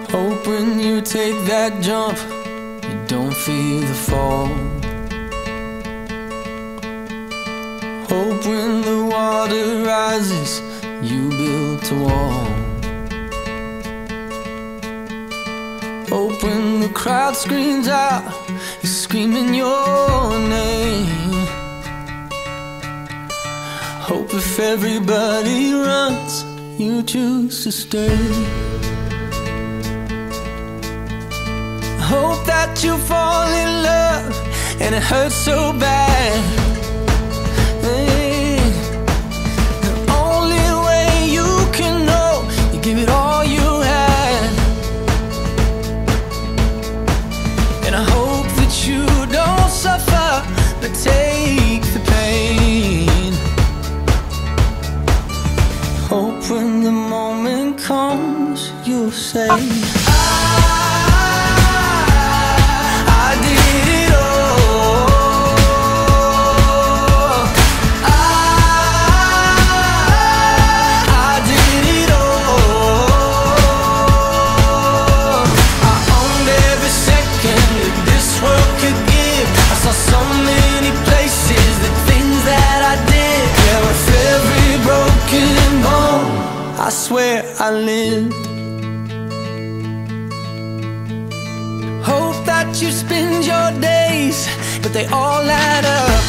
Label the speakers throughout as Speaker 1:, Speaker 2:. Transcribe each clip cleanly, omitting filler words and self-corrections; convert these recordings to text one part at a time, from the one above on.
Speaker 1: Hope when you take that jump, you don't feel the fall. Hope when the water rises, you built a wall. Hope when the crowd screams out, you're screaming your name. Hope if everybody runs, you choose to stay. Hope that you fall in love and it hurts so bad. Hey, the only way you can know, you give it all you had. And I hope that you don't suffer, but take the pain. Hope when the moment comes, you'll say, I swear I lived. Hope that you spend your days, but they all add up.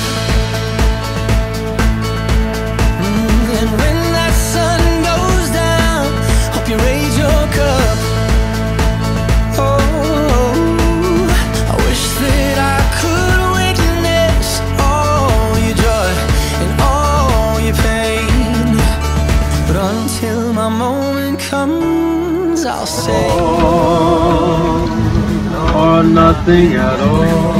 Speaker 1: And when that sun goes down, hope you raise your cup. Oh, I wish that I could witness all your joy and all your pain, but until my moment comes, I'll say
Speaker 2: all or nothing at all.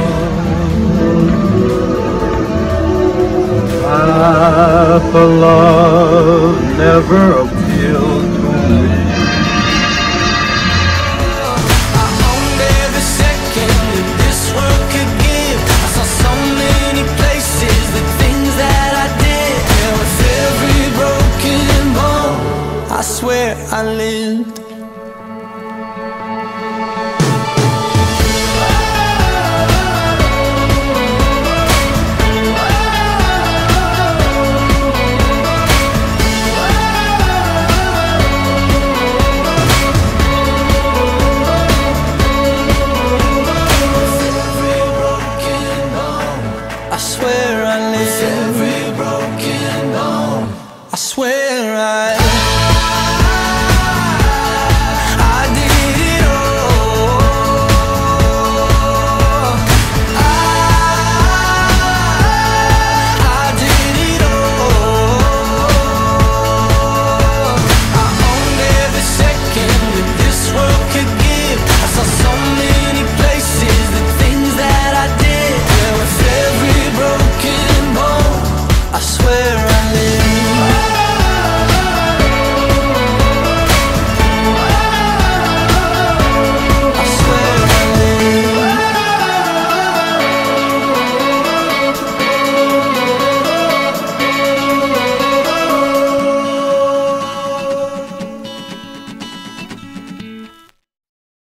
Speaker 2: Life for love never appealed to me.
Speaker 1: I owned every second that this world could give. I saw so many places, the things that I did. Yeah, with every broken bone, I swear I lived. I swear